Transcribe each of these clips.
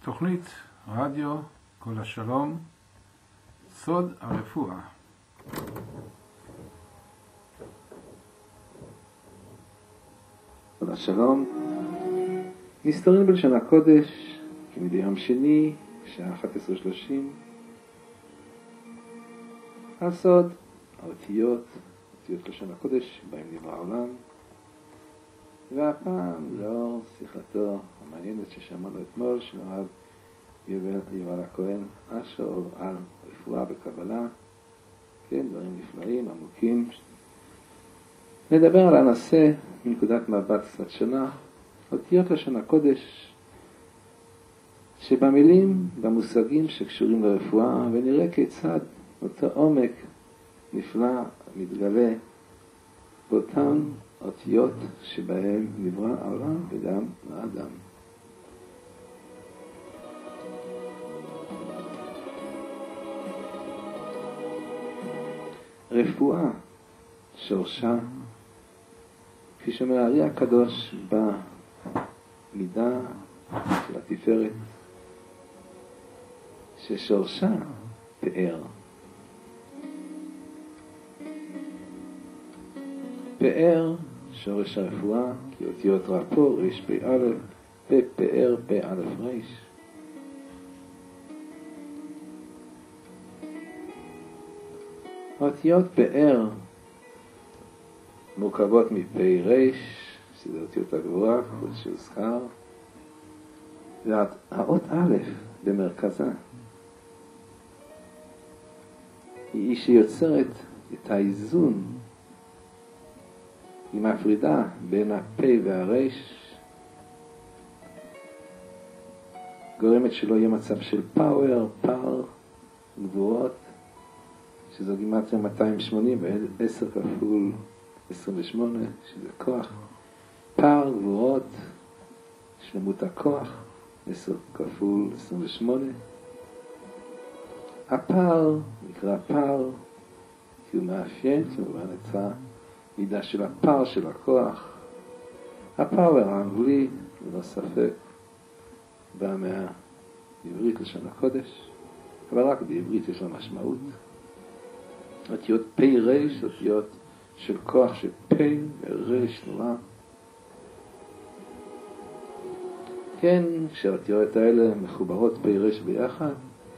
תוכנית רדיו כל השלום, סוד הרפואה. כל השלום, נסתרים בלשון הקודש, כמדי יום שני, שעה 11:30, הסוד, האותיות לשון הקודש, בהם נברא העולם, והפעם לאור שיחתו המעניינת ששמענו אתמול של הרב יובל הכהן אשור על רפואה וקבלה, כן, דברים נפלאים, עמוקים. נדבר על הנושא מנקודת מבט קצת שונה, אותיות לשון הקודש, שבמילים, במושגים שקשורים לרפואה, ונראה כיצד אותו עומק נפלא מתגלה באותן אותיות שבהם נברא העולם וגם האדם. רפואה, שורשה, כפי שאומר הארי הקדוש במידה של התפארת, ששורשה פאר. פאר, שורש הרפואה, כי אותיות רפו, רש פא א', פא פאר, פא א' רש. האותיות פאר מורכבות מפא רש, שזה אותיות הגבוהה, כפי שהוזכר, והאות א' במרכזה. היא שיוצרת את האיזון, היא מפרידה בין הפ' והרש, גורמת שלא יהיה מצב של פאוור, פאר, גבוהות, שזו גימטריה 280 ו10 כפול 28, שזה כוח. פאר, גבוהות, שלמות הכוח, 10 כפול 28. הפאר נקרא פאר, כי הוא מאפיין כמובן את המידה של הפאר של הכוח. הפאוור האנגלי, ללא ספק, בא מהעברית לשון הקודש, אבל רק בעברית יש לה משמעות. אותיות פ' רש, אותיות של כוח של פ' ורש תנועה. כן, כשהאותיות האלה מחוברות פ' רש ביחד,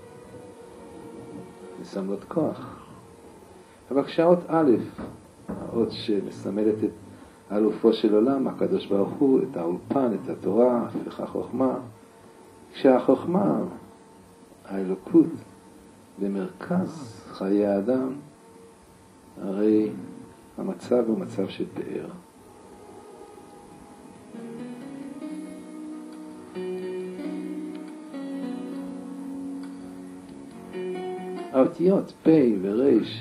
מסמלות כוח. אבל כשהאות א', האות שמסמלת את אלופו של עולם, הקדוש ברוך הוא, את האולפן, את התורה, הפך החוכמה, כשהחוכמה, האלוקות, במרכז חיי האדם, הרי המצב הוא מצב של פאר. האותיות פ' ורש,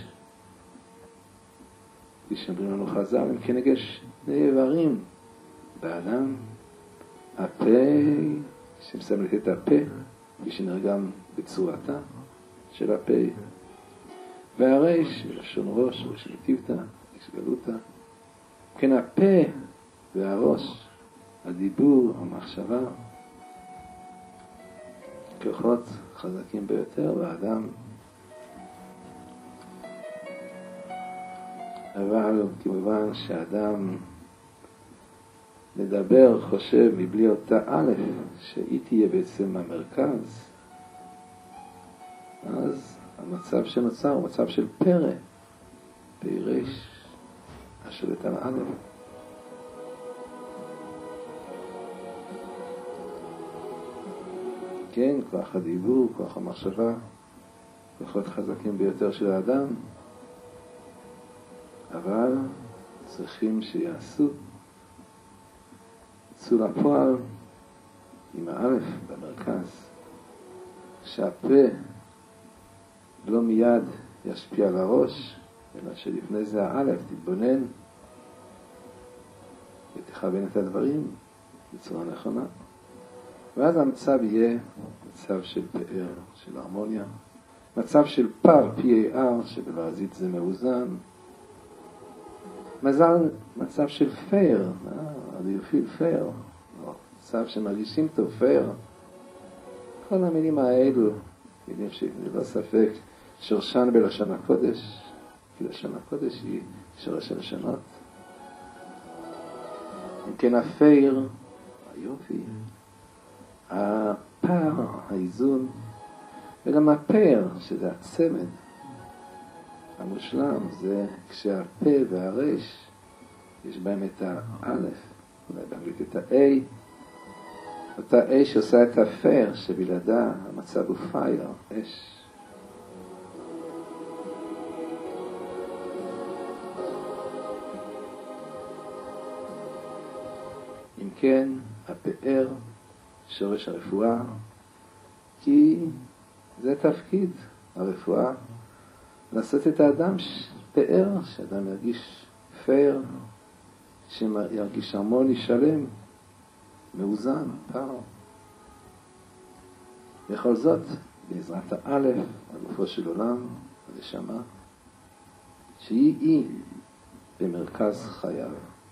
כפי שאומרים לנו חז"ל, הם כנגד שני איברים באדם. הפה שמסמלת את הפה, כפי שנרגם בצורתה של הפה, והרש, לשון ראש, ראש נתיבתא, ראש גלותא. כן, הפה והראש, הדיבור, המחשבה, כוחות חזקים ביותר באדם. אבל כמובן שהאדם מדבר, חושב, מבלי אותה א', שהיא תהיה בעצם המרכז, אז המצב שנוצר הוא מצב של פרא, פ' רש, השולט על א'. כן, כוח הדיבור, כוח המחשבה, כוחות חזקים ביותר של האדם, אבל צריכים שיעשו, יצאו לפועל עם האלף במרכז, שהפה לא מיד ישפיע על הראש, אלא שלפני זה האלף תתבונן ותכוון את הדברים בצורה נכונה, ואז המצב יהיה מצב של פאר, של הרמוניה, מצב של פאר, P-A-R, שבלועזית זה מאוזן, מצב של פייר, do you feel fair? מצב שמרגישים טוב, פייר, כל המילים האלו, מילים שללא ספק שורשן בלשון הקודש, כי לשון הקודש היא שורש הלשונות. אם כן הפיר, היופי, הפער, האיזון, וגם הפר, שזה הצמד המושלם, זה כשהפה והרש, יש בהם את האלף, אולי באנגלית את ה-A, אותה A שעושה את הפר, שבלעדה המצב הוא פייר, אש. אם כן, הפאר, שורש הרפואה, כי זה תפקיד הרפואה, לעשות את האדם פאר, שאדם ירגיש פייר, שירגיש הרמוני שלם, מאוזן, פער. בכל זאת, בעזרת האלף, הגופו של עולם, הנשמה, שהיא במרכז חייו.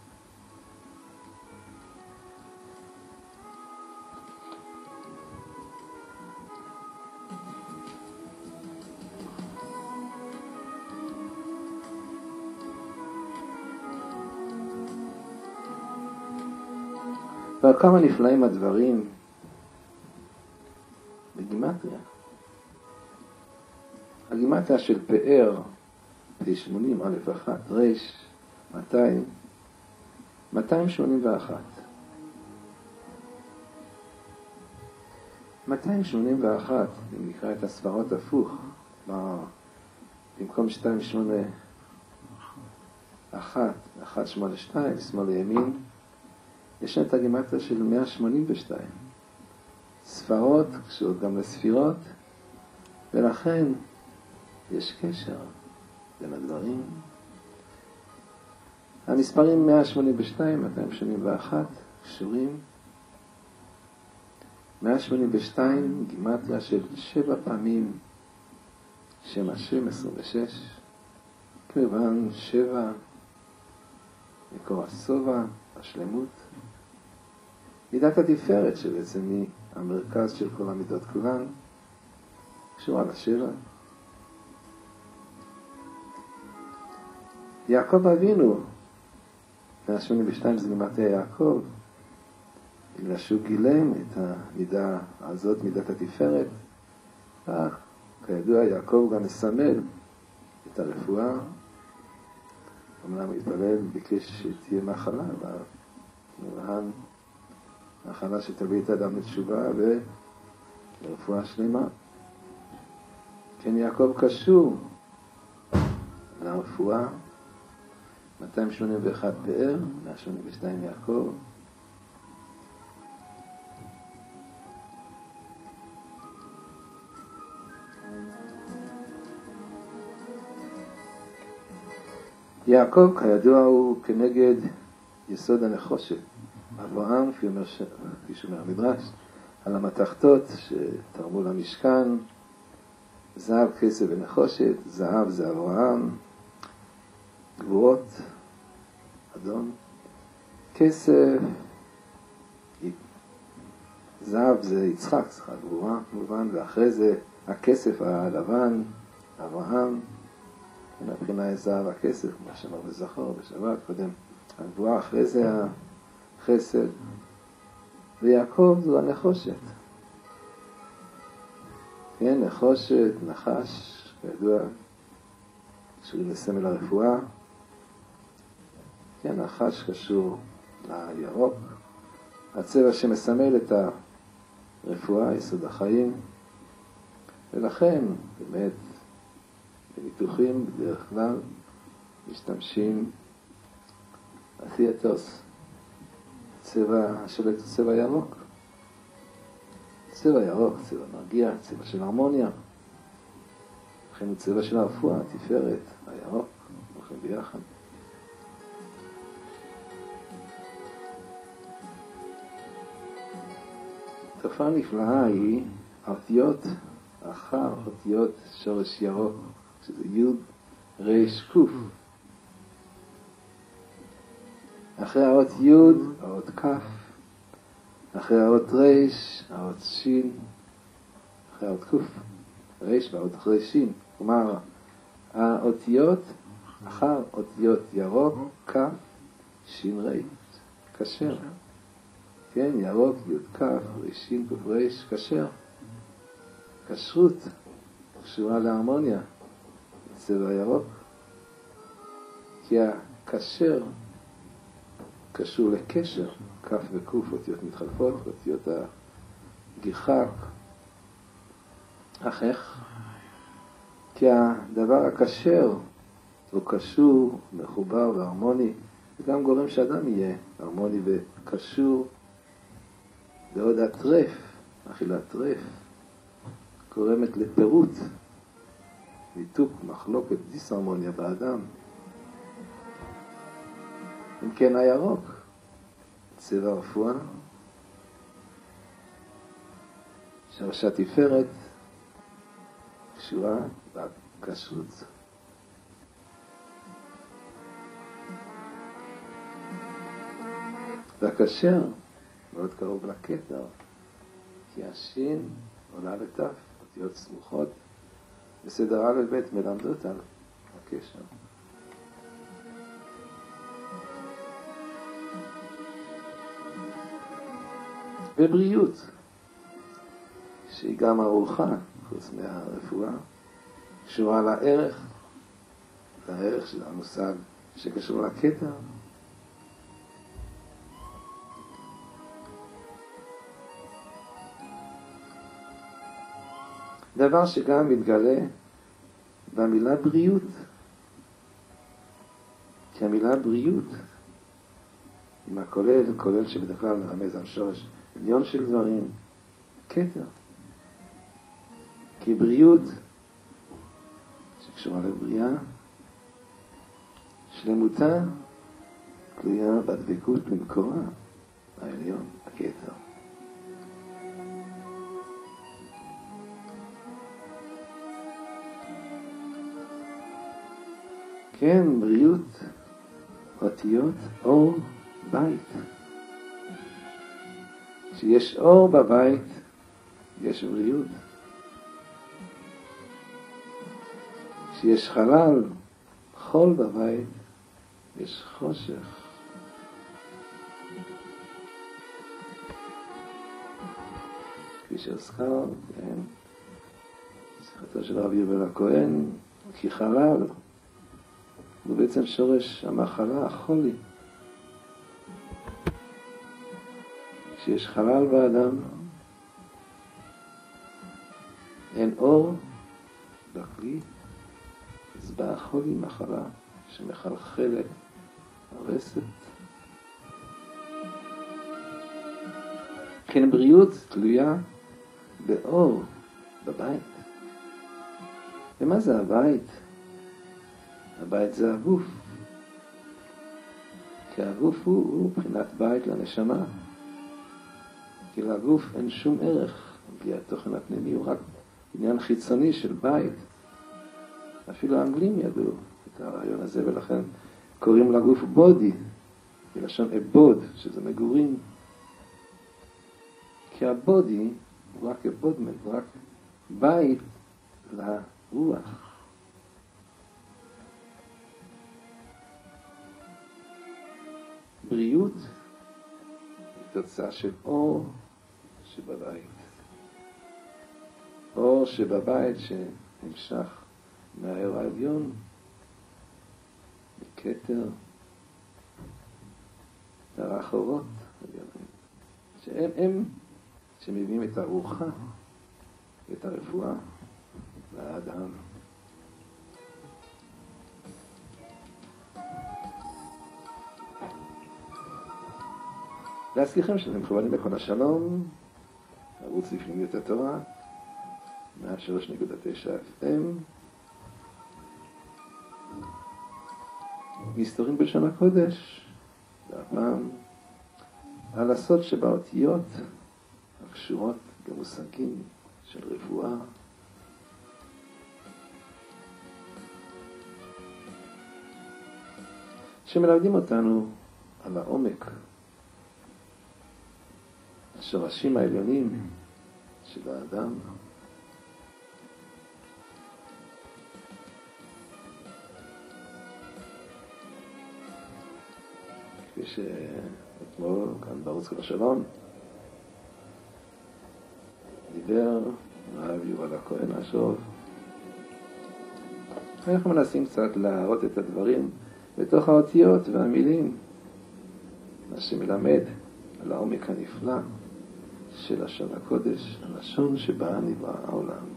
וכמה נפלאים הדברים בגימטריה. הגימטריה של פאר, פ80, א' 1, רש, 200, 281. 281, אם נקרא את הספרות הפוך, במקום 281, 182, שמאל לימין, יש את הגימטריה של 182. ספרות קשורות גם לספירות, ולכן יש קשר בין הדברים. המספרים 182, 281 קשורים. 182 גימטריה של 7 פעמים שם השם 26. כמובן 7 מקור הסובה, השלמות. מידת התפארת שבעצם היא המרכז של כל המידות כולן, קשורה לשבע. יעקב אבינו, 182 זה גימטריה יעקב, בגלל שהוא גילם את המידה הזאת, מידת התפארת. כידוע, יעקב גם מסמל את הרפואה. אמנם מתפלל ביקש שתהיה מחלה, ומובן מחלה שתביא את האדם לתשובה ולרפואה שלמה. כן, יעקב קשור לרפואה. 281 פאר, 182 יעקב. יעקב כידוע הוא כנגד יסוד הנחושת. אברהם, כפי שאומר המדרש, על המתכות שתרמו למשכן, זהב, כסף ונחושת. זהב זה אברהם, גבורות, אדון. כסף, זהב זה יצחק, גבורה כמובן, ואחרי זה הכסף הלבן, אברהם. מבחינה זהב הכסף, כמו שאמר בזכור בשבת קודם, הגבורה, אחרי זה החסד, ויעקב זו הנחושת. כן, נחושת, נחש, כידוע, קשורים לסמל הרפואה. כן, נחש קשור לירוק, הצבע שמסמל את הרפואה, יסוד החיים, ולכן באמת בניתוחים בדרך כלל משתמשים התיאטוס, צבע השולט הוא צבע ירוק. צבע ירוק, צבע מרגיע, צבע של הרמוניה. לכן הוא צבע של הרפואה, תפארת, הירוק, הולכים ביחד. תופעה נפלאה היא האותיות אחר אותיות שורש ירוק, שזה יוד רש קוף. אחרי האות יוד, האות כף. אחרי האות רש, האות שין. אחרי האות קוף, ריש והאות אחרי שין. כלומר, האותיות אחר אותיות ירוק, כף, שין ריש, כשר. כן, ירוק, י' כף, רישין, קוף ריש, כשר. כשרות, קשורה להרמוניה, צבע ירוק. כי הכשר קשור לקשר, כף וקוף, אותיות מתחלפות, אותיות הגיחק, החך. כי הדבר הכשר הוא קשור, מחובר והרמוני, וגם גורם שאדם יהיה הרמוני וקשור. ועוד הטרף, אכילת טרף, גורמת לפירוט, ניתוק, מחלוקת, דיסהרמוניה באדם. אם כן הירוק, צבע רפואה, שורש התפארת, קשורה והכשרות. והכשר מאוד קרוב לכתר, כי השין עולה לתף, אותיות סמוכות, בסדר א' ב' מלמדות על הקשר. ובריאות, שהיא גם ארוחה, חוץ מהרפואה, קשורה לערך של המושג שקשור לכתר. דבר שגם מתגלה במילה בריאות. כי המילה בריאות, עם כולל שבדרך כלל מרמז על שורש עליון של דברים, כתר. כי בריאות, שקשורה לבריאה, שלמותה תלויה בדבקות במקורה, העליון, הכתר. כן, בריאות, אותיות, אור, בית. כשיש אור בבית, יש בריאות. כשיש חלל, חול בבית, יש חושך. כפי שהזכר, כן, שיחתו של רבי יובל הכהן, כי חלל, הוא בעצם שורש המחלה, החולי. כשיש חלל באדם, אין אור בכלי, אז באה החולי, מחלה שמחלחלת, הרסת. כן, בריאות תלויה באור בבית. ומה זה הבית? הבית זה הגוף. כי הגוף הוא מבחינת בית לנשמה. כי לגוף אין שום ערך, בלי התוכן הפנימי, הוא רק עניין חיצוני של בית. אפילו האנגלים ידעו את הרעיון הזה, ולכן קוראים לגוף בודי, בלשון אבוד, שזה מגורים. כי הבודי הוא רק אבודמנט, הוא רק בית לרוח. בריאות היא תוצאה של אור שבבית. אור שבבית שנמשך מהאור העליון, מכתר, דרך אורות, שהם שמביאים את הרוחה, את הרפואה לאדם. להזכירכם שאתם מכוונים בכל השלום, ערוץ לפנימיות התורה, 103.9 FM, מסתורים בלשון הקודש, והפעם על הסוד שבאותיות הקשורות במושגים של רפואה. שמלמדים אותנו על העומק, השורשים העליונים של האדם, מי שאתמול כאן בערוץ כל השלום דיבר הרב יובל הכהן השוב. אנחנו מנסים קצת להראות את הדברים בתוך האותיות והמילים, מה שמלמד על העומק הנפלא של לשון הקודש, הלשון שבה נברא העולם.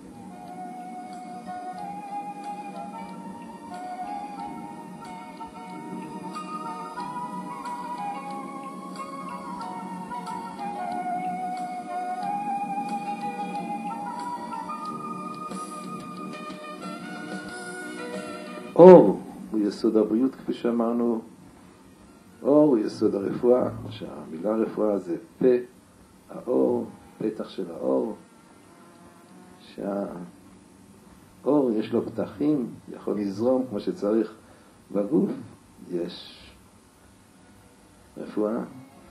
אור הוא יסוד הבריאות, כפי שאמרנו. אור הוא יסוד הרפואה, כמו שהמילה רפואה זה פה, האור, פתח של האור, שהאור יש לו פתחים, יכול לזרום כמו שצריך בגוף, יש רפואה.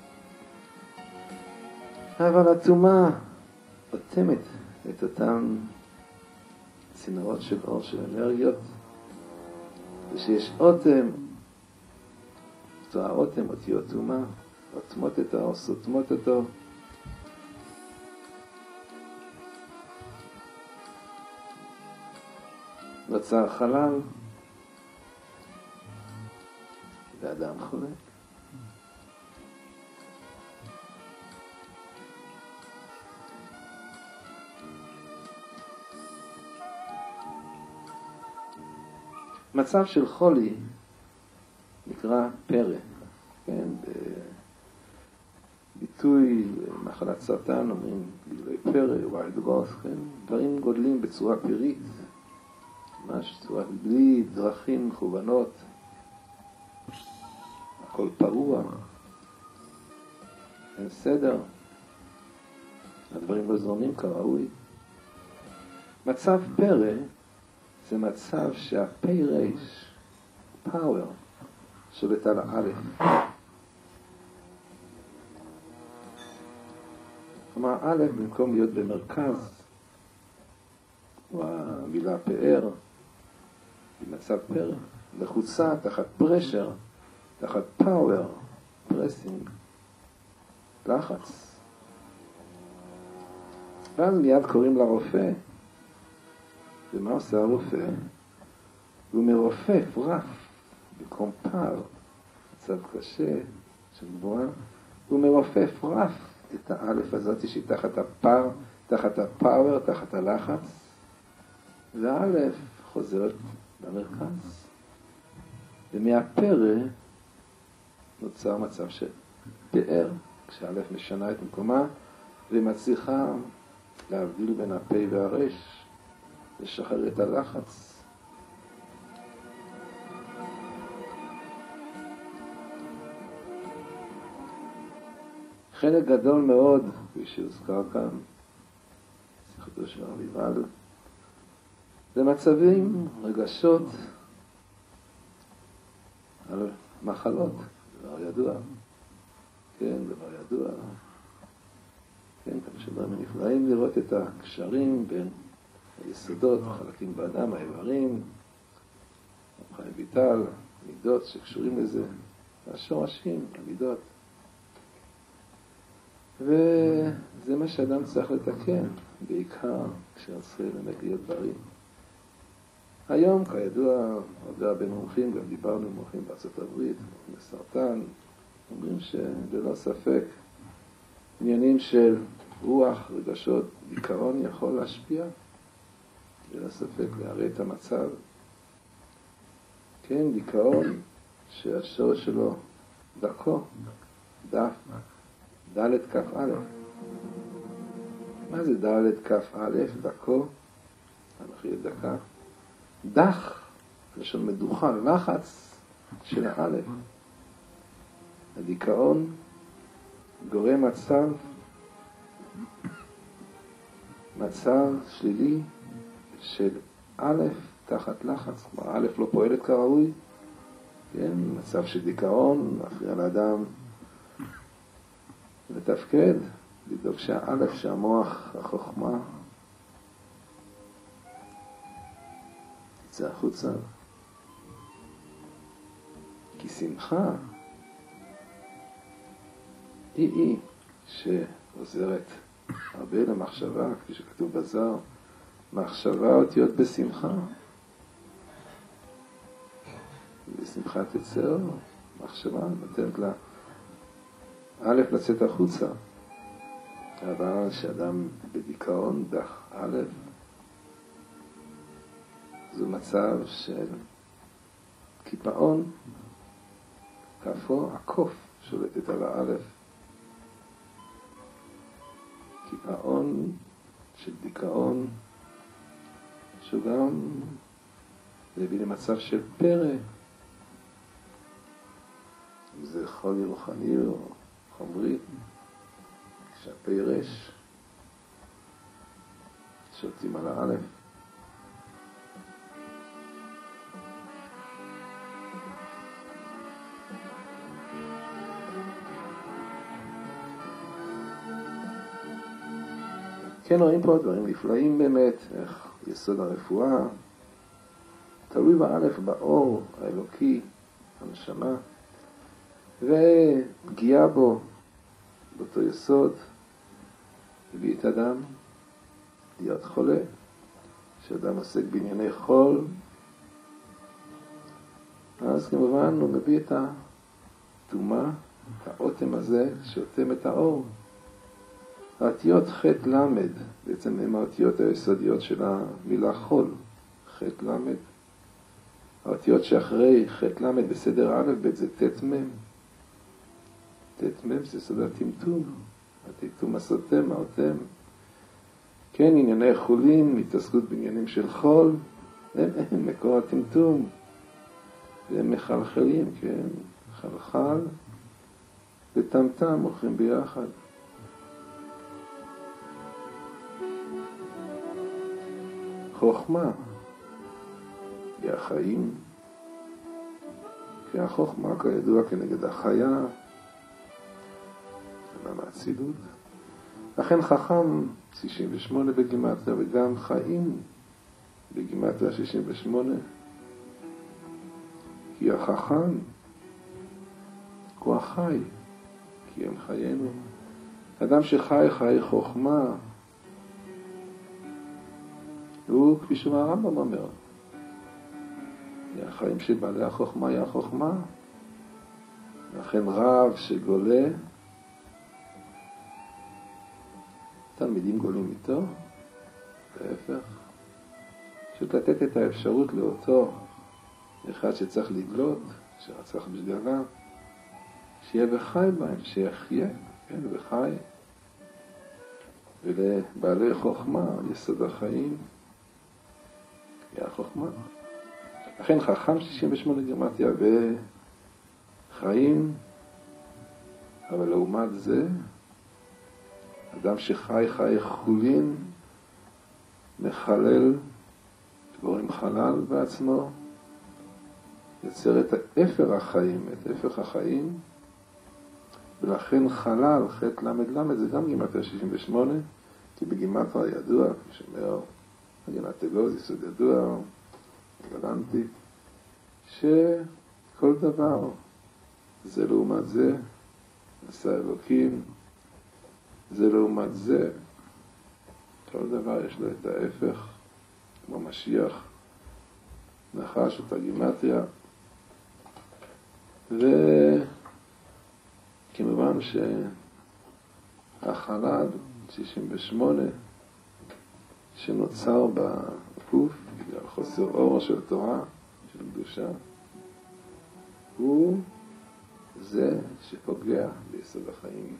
אבל הטומאה אוטמת את אותם צינורות של אור, של אנרגיות, ושיש אוטם, אותו האוטם, אותיות טומאה, אוטמות את האור, סותמות אותו. נוצר חלל, ואדם חולה. מצב של חולי נקרא פרא, כן? בביטוי מחלת סרטן אומרים גילוי פרא, ויילד גרוס, כן? דברים גודלים בצורה פרית, ממש צורה בלי דרכים מכוונות, הכל פרוע, אין סדר, הדברים לא זורמים כראוי. מצב פרא זה מצב שהפי רייש, פאוור, שולט על האלף. כלומר, א' במקום להיות במרכז, הוא המילה פאר, במצב פרא, לחוצה תחת פרשר, תחת פאוור, פרסינג, לחץ. ואז מיד קוראים לרופא, ומה עושה הרופא? הוא מרופף רף בקומפר, מצב קשה של גבוהה, הוא מרופף רף את האלף הזאת שהיא תחת הפר, תחת הפאוור, תחת הלחץ, והאלף חוזרת למרכז. ומהפרא נוצר מצב של פאר, כשהאלף משנה את מקומה ומצליחה להבדיל בין הפי והרש, לשחרר את הלחץ. חלק גדול מאוד, כפי שהוזכר כאן, שיחתו של הרב יובל, זה מצבים, רגשות על מחלות, דבר ידוע. כן, דבר ידוע. כן, כמה שדברים נפלאים לראות את הקשרים בין היסודות, החלקים באדם, האיברים, חיים ויטל, מידות שקשורים לזה, השורשים, המידות. וזה מה שאדם צריך לתקן, בעיקר כשרצה באמת להיות בריא. היום, כידוע, הרבה בין מומחים, גם דיברנו עם מומחים בארצות הברית, בסרטן, אומרים שללא ספק, עניינים של רוח, רגשות, דיכאון יכול להשפיע, ללא ספק, להראה את המצב. כן, דיכאון, שהשורש שלו דקו, דף, ד' כף א'. מה זה ד' כף א', דקו? אנחנו דקה. דח, לשון מדוחה, לחץ של האלף. הדיכאון גורם מצב שלילי של א' תחת לחץ. כלומר, א' לא פועלת כראוי, כן? מצב של דיכאון, מפריע לאדם לתפקד, לדאוג שהאלף, שהמוח, החוכמה, יצא החוצה. כי שמחה היא שעוזרת הרבה למחשבה, כפי שכתוב בזוהר, מחשבה אותיות בשמחה. בשמחה תצא אור, מחשבה נותנת לה א' לצאת החוצה. אבל שאדם בדיכאון דח א', זה מצב של קיפאון, כפו הקוף שולטת על האלף. קיפאון של דיכאון, שגם להביא למצב של פרא, אם זה חולי רוחני או חומרי, שהפרש שולטים על האלף. כן, רואים פה דברים נפלאים באמת, איך יסוד הרפואה תלוי באלף, באור האלוקי, הנשמה, ופגיעה בו, באותו יסוד, הביא את אדם להיות חולה, שאדם עוסק בענייני חול, אז כמובן הוא מביא את הטומאה, האוטם הזה שאוטם את האור. האותיות ח' למד, בעצם הם האותיות היסודיות של המילה חול, ח' למד. האותיות שאחרי ח' למד בסדר א' ב' זה ת' מ'. ת' מ' זה סוד הטמטום, הטמטום הסותם, האוטם. כן, ענייני חולין, התעסקות בעניינים של חול, הם מקור הטמטום. והם מחלחלים, כן, חלחל וטמטם הולכים ביחד. חוכמה היא החיים, כי החוכמה כידוע כנגד החיה, למה הצילות. לכן חכם 68 בגימטריה וגם חיים בגימטריה 68, כי החכם הוא החי, כי הם חיינו. אדם שחי חי חוכמה, הוא, כפי שאומר הרמב"ם אומר, החיים של בעלי החוכמה היא החוכמה. לכן רב שגולה, תלמידים גולים איתו, להפך. פשוט לתת את האפשרות לאותו אחד שצריך לגלות, שרצח בשגגה, שיהיה בחי בהם, שיחיה, כן, בחי. ולבעלי חוכמה, יסוד החיים, היא החוכמה. לכן חכם 68 גימטריה וחיים, אבל לעומת זה, אדם שחי חי חולין, מחלל, דבורים חלל בעצמו, יוצר את אפר החיים, את הפך החיים, ולכן חלל, ח' למד למד, זה גם גימטריה 68, כי בגימטריה ידוע, כפי שאומר, מגינת אגוז, יסוד ידוע, גלנטי, שכל דבר זה לעומת זה, עשה אלוקים, זה לעומת זה, כל דבר יש לו את ההפך, כמו משיח, נחש אותה גימטריה, וכמובן שהחלד 68 שנוצר בגוף בגלל חוסר אור של תורה, של קדושה, הוא זה שפוגע ביסוד החיים.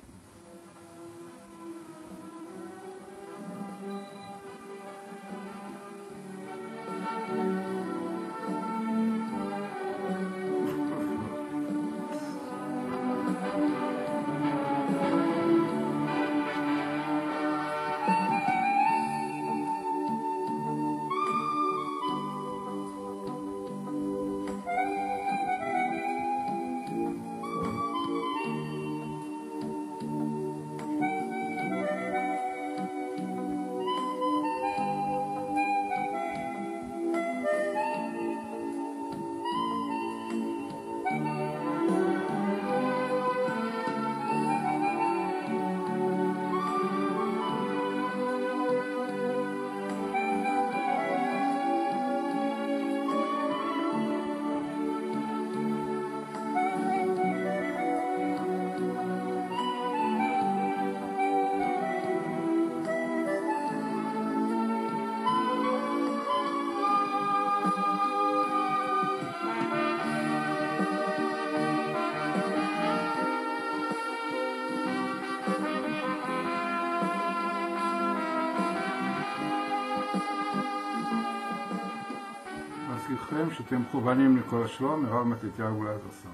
לכם שאתם מכוונים לכל השלום, הרב מתתיהו ולעזרסון.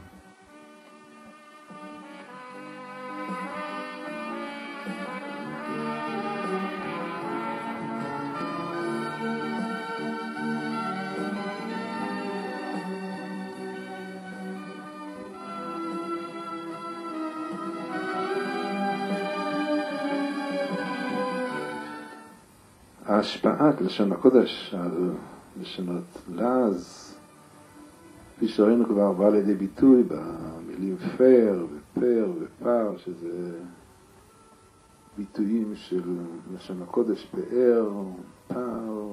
ההשפעת לשון הקודש על לשונות לעז, כפי שראינו כבר, בא לידי ביטוי במילים פר ופר ופר, שזה ביטויים של לשון הקודש, פאר, פר.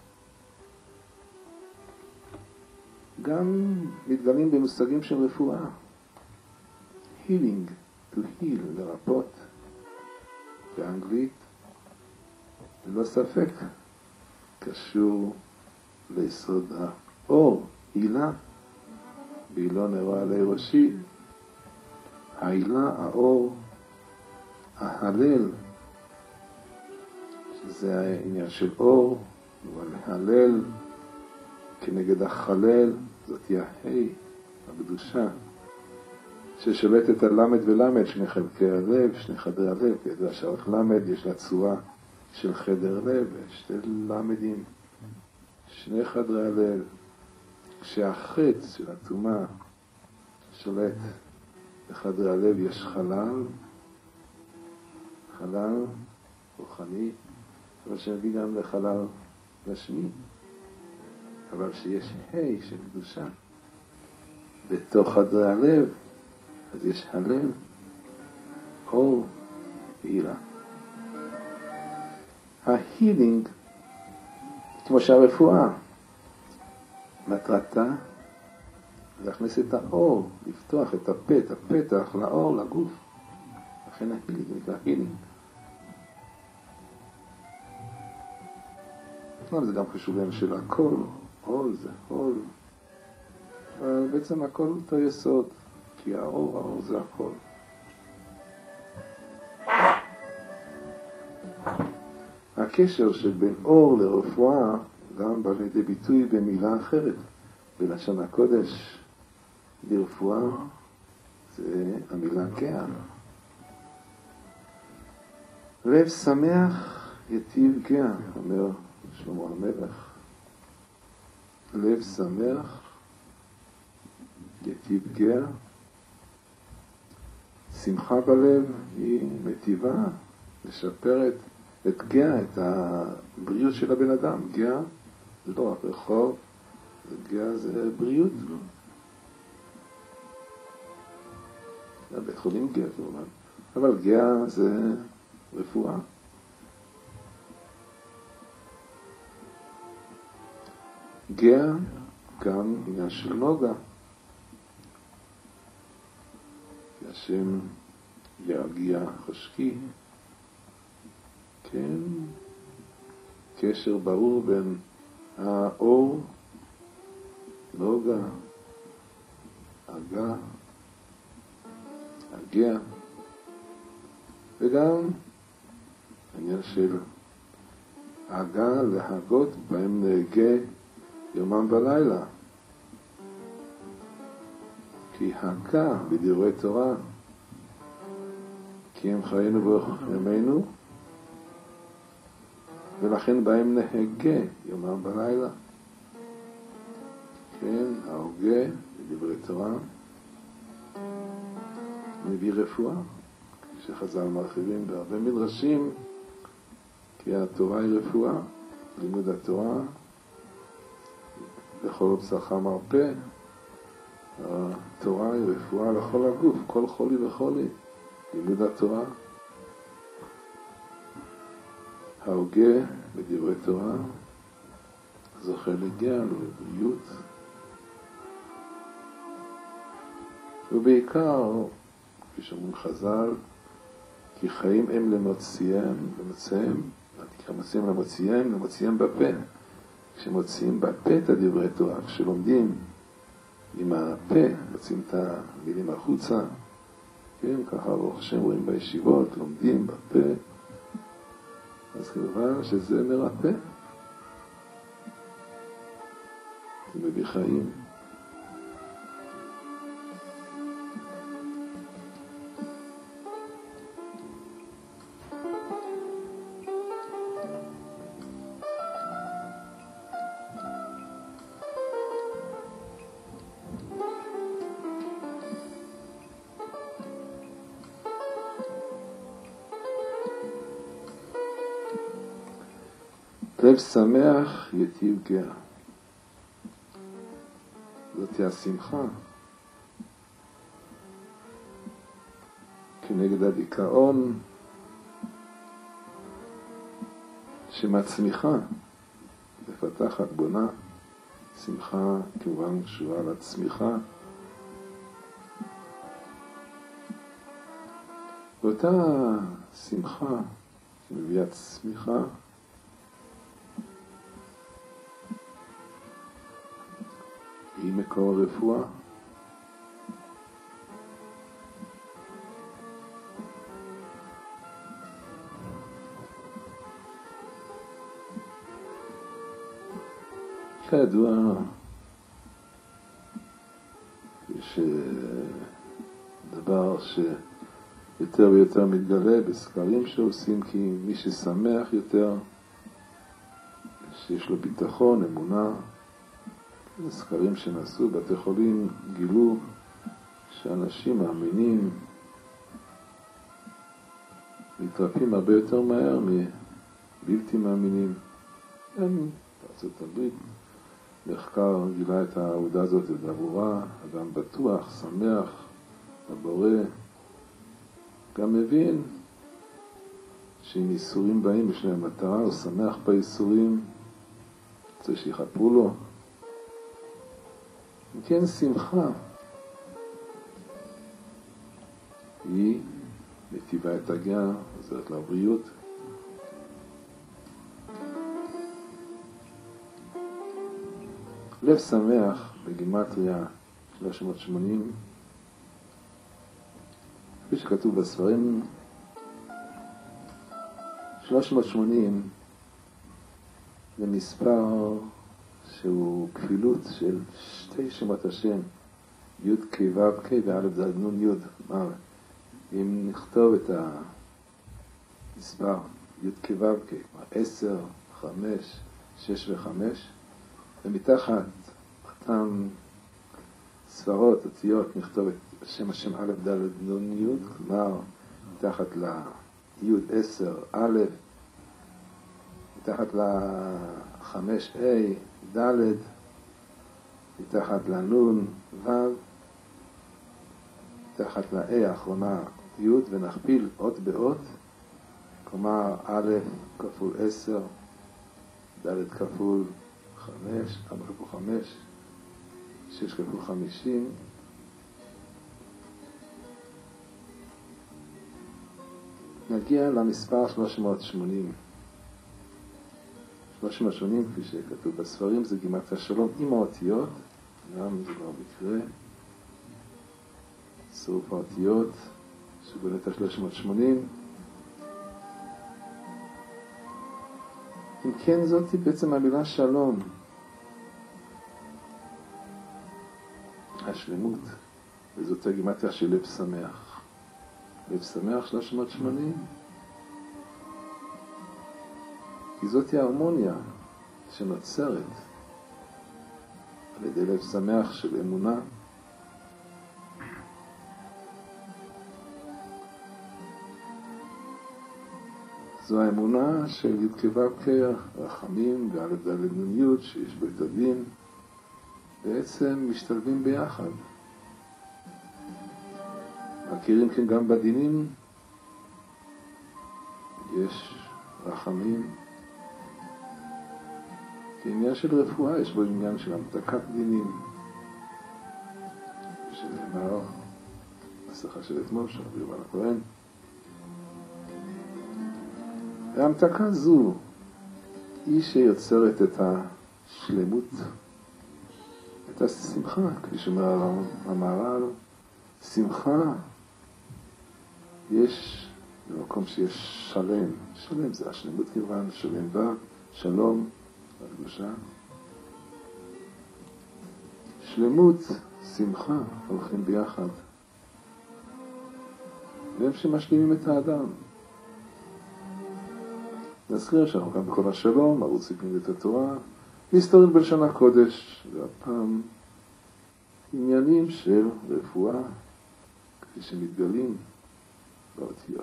גם מתגלים במושגים של רפואה, healing, to heal, לרפות, באנגלית, ללא ספק קשור ליסוד האור, הילה, באילון אירוע עלי ראשי, ההילה, האור, ההלל, שזה העניין של אור, אבל הלל כנגד החלל, זאת היא ההי, הקדושה, ששולטת על למד ולמד, שני חלקי הלב, שני חדרי הלב, כידוע שערך למד יש לה צורה של חדר לב, שתי למדים, שני חדרי הלב, כשהחץ של הטומאה שולט בחדרי הלב יש חלל, חלל רוחני, אבל שמביא גם לחלל גשמי, אבל שיש ה' של קדושה בתוך חדרי הלב, אז יש הלב, אור והילה. ההילינג, כמו שהרפואה, מטרתה להכניס את האור, לפתוח את הפתח לאור, לגוף. לכן ההילינג נקרא הילינג. זה גם חשובים של הכל, הול זה הול. אבל בעצם הכל אותו יסוד, כי האור זה הכל. הקשר שבין אור לרפואה גם בא לידי ביטוי במילה אחרת. בלשון הקודש לרפואה זה המילה גאה. לב שמח יטיב גאה, אומר שלמה המלך. לב שמח יטיב גאה. שמחה בלב היא מטיבה, משפרת את גאה, את הבריאות של הבן אדם. גאה זה לא רק רחוב, גאה זה בריאות. זה בית חולים גאה, אבל גאה זה רפואה. גאה גם עניין של נוגה. השם ירגיע חשקי. כן, קשר ברור בין האור, נוגה, הגה, הגה, וגם העניין של הגה להגות בהם נהגה יומם בלילה. כי הגה בדברי תורה, כי הם חיינו ברוך ימינו, ולכן בהם נהגה יומם בלילה. כן, ההוגה בדברי תורה מביא רפואה, שחז"ל מרחיבים בהרבה מדרשים, כי התורה היא רפואה, לימוד התורה, לכל בשרך מרפא, התורה היא רפואה לכל הגוף, כל חולי וחולי, לימוד התורה. ההוגה בדברי תורה זוכה לגאה, לבריאות, ובעיקר, כפי שאומרים חז"ל, כי חיים הם למוציאם, למוציאם בפה. כשמוציאים בפה את הדברי תורה, כשלומדים עם הפה, מוציאים את המילים החוצה, כן, ככה ברוך השם רואים בישיבות, לומדים בפה, אז כמובן שזה מרפא. מביא חיים. לב שמח יטיב גאה. זאת השמחה כנגד הדיכאון שמצמיחה, מפתחת, בונה. שמחה כמובן קשורה לצמיחה. ואותה שמחה שמביאה צמיחה היא מקור הרפואה. כידוע, יש דבר שיותר ויותר מתגלה בסקרים שעושים, כי מי ששמח יותר, שיש לו ביטחון, אמונה, סקרים שנעשו, בתי חולים גילו שאנשים מאמינים מתרפאים הרבה יותר מהר מבלתי מאמינים. בארצות הברית מחקר גילה את העובדה הזאת ברורה. אדם בטוח, שמח, הבורא, גם מבין שאם ייסורים באים יש להם מטרה, הוא שמח בייסורים, רוצה שיחפרו לו. כן, שמחה היא מטיבה את הגאה, עוזרת לבריאות. לב שמח בגימטריה 380, כפי שכתוב בספרים, 380 זה מספר שהוא כפילות של שתי שמות השם, י' כ' ו' כ' וא' ז' נ' י'. אם נכתוב את המספר י' כ' ו' כ', 10, 5, 6 ו-5, ומתחת אותם ספרות, אותיות, נכתוב את השם א' ד' נ' י', כלומר מתחת ל-י' 10 א', מתחת ל-5 A, ד', מתחת לנון, ו', מתחת ל-A האחרונה, י', ונכפיל אות באות, כלומר א' כפול 10, ד' כפול 5, 4 כפול 5, 6 כפול 50, נגיע למספר 380. 380, כפי שכתוב בספרים, זה גימטריה שלום עם האותיות, גם זה לא מקרה, צירוף האותיות שבונה את ה-380. אם כן, זאת היא בעצם המילה שלום, השלמות, וזאת הגימטריה של לב שמח. לב שמח 380, כי זאת היא ההרמוניה שנוצרת על ידי לב שמח של אמונה. זו האמונה של י' כ' ו' כ', רחמים וא' ד' נ' י' שיש בו את הדין, בעצם משתלבים ביחד. מכירים כן גם בדינים, יש רחמים, כעניין של רפואה יש בו עניין של המתקת דינים, שנאמר בשיחה של אתמול של רבי יובל הכהן. והמתקה זו היא שיוצרת את השלמות, את השמחה, כפי שאומר המהר"ל, שמחה יש במקום שיש שלם. שלם זה השלמות כיוון, שלם ו', שלום, הקדושה. שלמות, שמחה, הולכים ביחד. והם שמשלימים את האדם. נזכיר שאנחנו כאן בכל השלום, ערוץ לימוד התורה, מסתורים בלשון הקודש, והפעם עניינים של רפואה, כפי שמתגלים באותיות.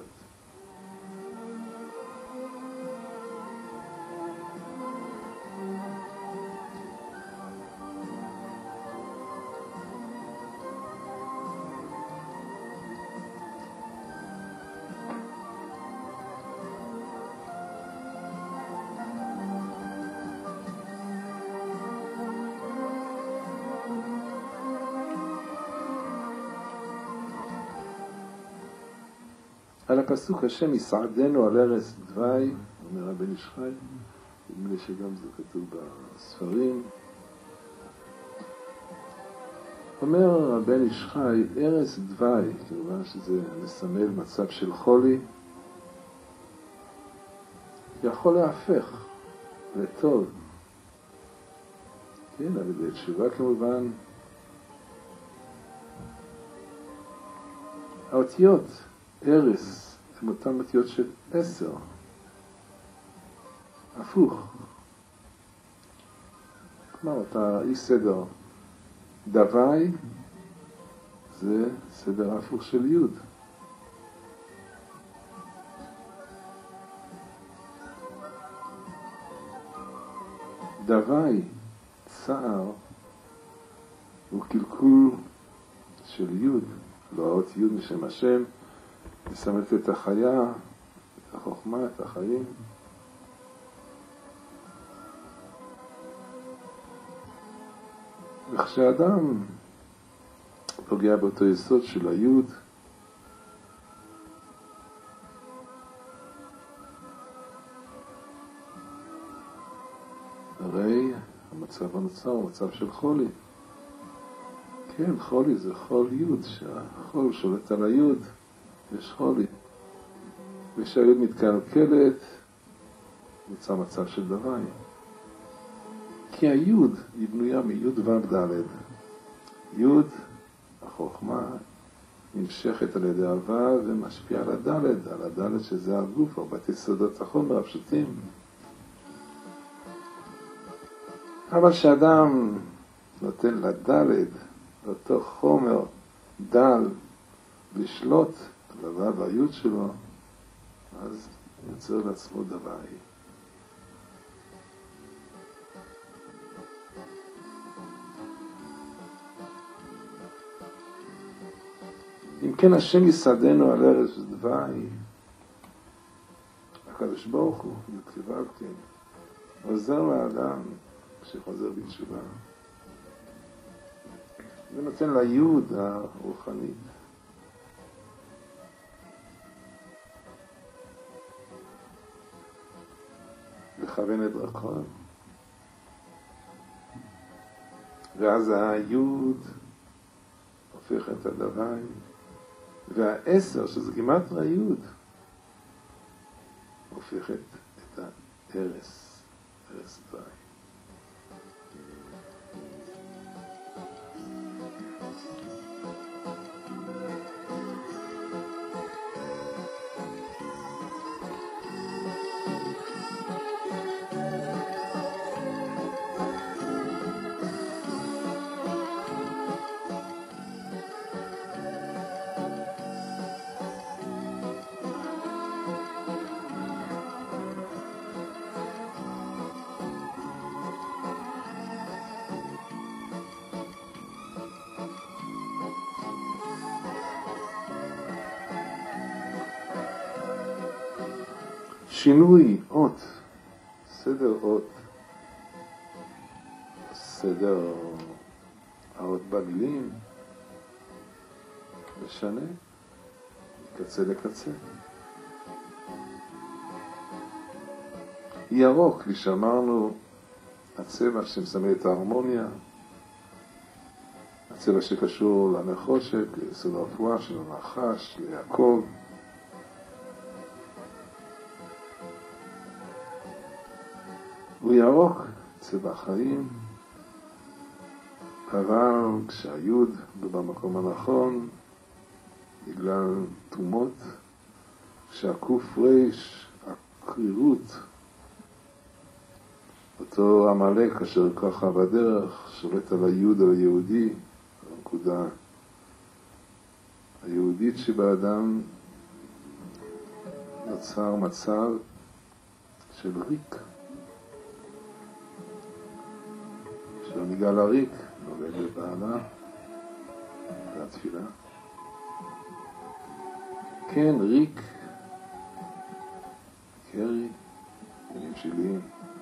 על הפסוק השם יסעדנו על ערש דווי, אומר הבן איש חי, נדמה לי שגם זה כתוב בספרים. אומר הבן איש חי, ערש דווי, כמובן שזה מסמל מצב של חולי, יכול להפך לטוב. כן, אבל בתשובה כמובן, האותיות ערש הם אותן אותיות של 10. הפוך. כלומר, אתה אי סדר דווי, זה סדר הפוך של י'. דווי, צער, הוא קלקול של י', לא האות י' משם השם, מסמלת את החיה, את החוכמה, את החיים. וכשאדם פוגע באותו יסוד של היוד, הרי המצב הנוצר הוא מצב של חולי. כן, חולי זה חול יוד, שהחול שולט על היוד. יש חולי. וכשהיוד מתקלקלת, נוצר מצב של דווי. כי היוד היא בנויה מיוד ו' ד'. יוד, החוכמה, נמשכת על ידי הו' ומשפיעה על הד', על הד' שזה הגוף, ארבעת יסודות החומר הפשוטים. אבל כשאדם נותן לד', לאותו חומר דל, לשלוט על הו' והיוד שלו, אז יוצר לעצמו דווי. אם כן, השם יסעדנו על ערש דווי, הקדוש ברוך הוא, י"ק, עוזר לאדם כשחוזר בתשובה. זה נותן ליוד הרוחנית. לכוון את דרכו. ואז היוד הופך את הדווי. והעשר, שזה גימטריה יוד, הופכת את הערש, ערש דווי. שינוי אות, סדר אות, סדר האות במילים, משנה, מקצה לקצה. ירוק, כפי שאמרנו, הצבע שמסמל את ההרמוניה, הצבע שקשור לנחושת, ליסוד הרפואה של הנחש, ליעקב. הוא ירוק, צבע חיים, אבל כשהיוד לא במקום הנכון, בגלל תומות, כשהקוף ריש, הקרירות, אותו עמלק אשר ככה בדרך, שולט על היוד היהודי, הנקודה היהודית שבאדם, נוצר מצב של ריק. כשהוא ניגע לריק, נולד לבעלה, והתפילה. כן, ריק, קרי, עניינים שליליים.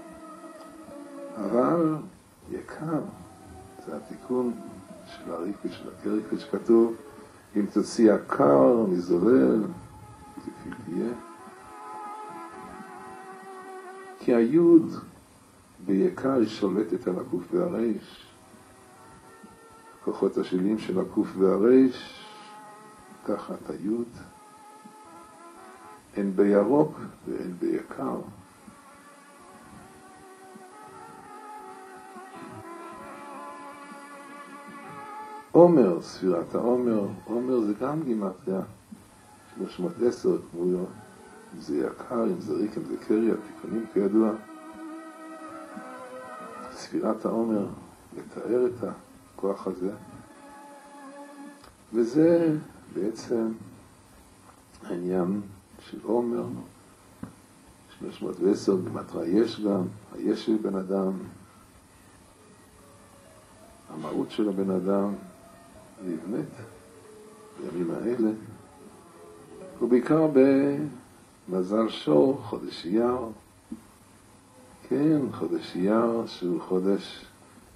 אבל יקר, זה התיקון של הריק ושל הקרי, כשכתוב, אם תוציא יקר מזולל, כפי תהיה. כי היוד ביקר היא שולטת על הקוף והריש. כוחות השליליים של הקוף והריש תחת היוד. הן בירוק והן ביקר. עומר, ספירת העומר, עומר זה גם גימטריה 310, כמו אם זה יקר, אם זה ריק, אם זה קרי, התיקונים כידוע. ספירת העומר, לתאר את הכוח הזה. וזה בעצם העניין של עומר, 310, גימטריה יש גם, היש של בן אדם, המהות של הבן אדם, נבנית בימים האלה, ובעיקר במזל שור, חודש אייר. כן, חודש אייר שהוא חודש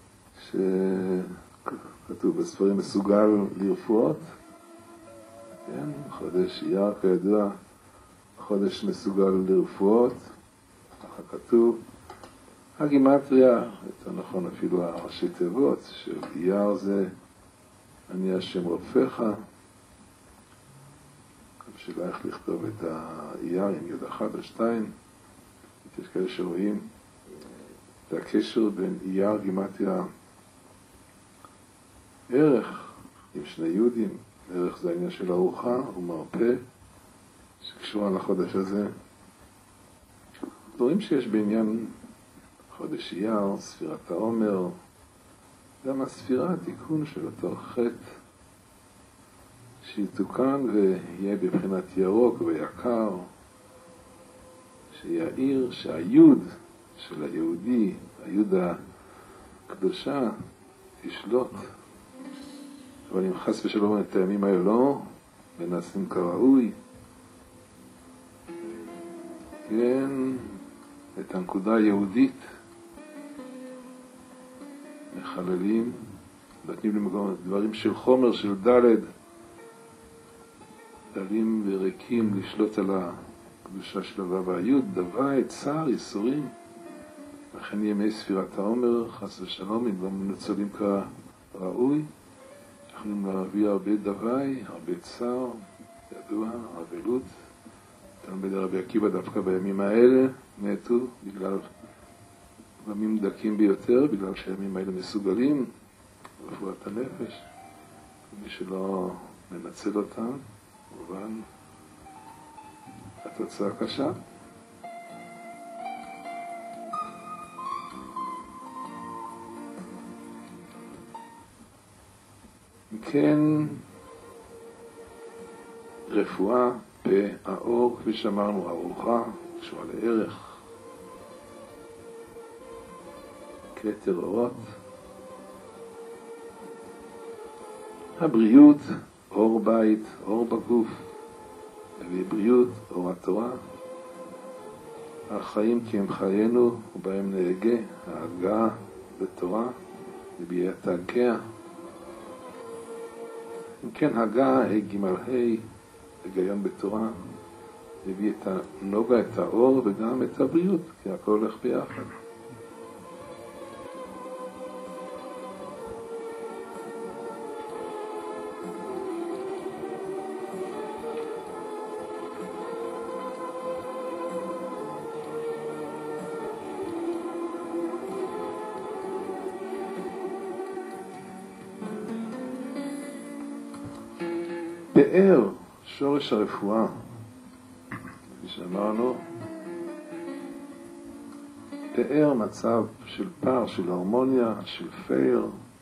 שכתוב בספרים מסוגל לרפואות. כן, חודש אייר כידוע, חודש מסוגל לרפואות, ככה כתוב. הגימטריה, יותר נכון אפילו הראשי תיבות של אייר זה אני השם רופאך. השאלה איך לכתוב את האייר עם יוד אחד או שתיים. יש כאלה שרואים את הקשר בין אייר גימטריה ערך עם שני יודים. ערך זה העניין של ארוחה ומרפא שקשורה לחודש הזה. דברים שיש בעניין חודש אייר, ספירת העומר, גם הספירה, התיקון של אותו חטא שיתוקן ויהיה בבחינת ירוק ויקר, שיעיר שהיוד של היהודי, היוד הקדושה, תשלוט. אבל אם חס ושלום את הימים האלה לא ונעשים כראוי, כן, את הנקודה היהודית מחללים, נותנים למקום דברים של חומר, של דלת, דלים וריקים לשלוט על הקדושה של הוו והיוד, דווי, צער, ייסורים. לכן ימי ספירת העומר, חס ושלום, אם לא מנוצלים כראוי, יכולים להביא הרבה דווי, הרבה צער, ידוע, אבלות. תלמידי רבי עקיבא דווקא בימים האלה מתו בגלל ימים דקים ביותר, בגלל שהימים האלה מסוגלים רפואת הנפש. מי שלא מנצל אותם, כמובן התוצאה קשה. כן, רפואה והאור, כפי שאמרנו, ארוחה, קשורה לערך, כתר אורות, הבריאות, אור בית, אור בגוף, ובריאות, אור התורה, החיים כי הם חיינו ובהם נהגה, ההגעה בתורה, וביאת הגאה. אם כן, הגעה, גמל היגיון בתורה, הביא את הנוגה, את האור וגם את הבריאות, כי הכל הולך ביחד. תיאר שורש הרפואה, כפי שאמרנו, תיאר מצב של פער, של הרמוניה, של פייר,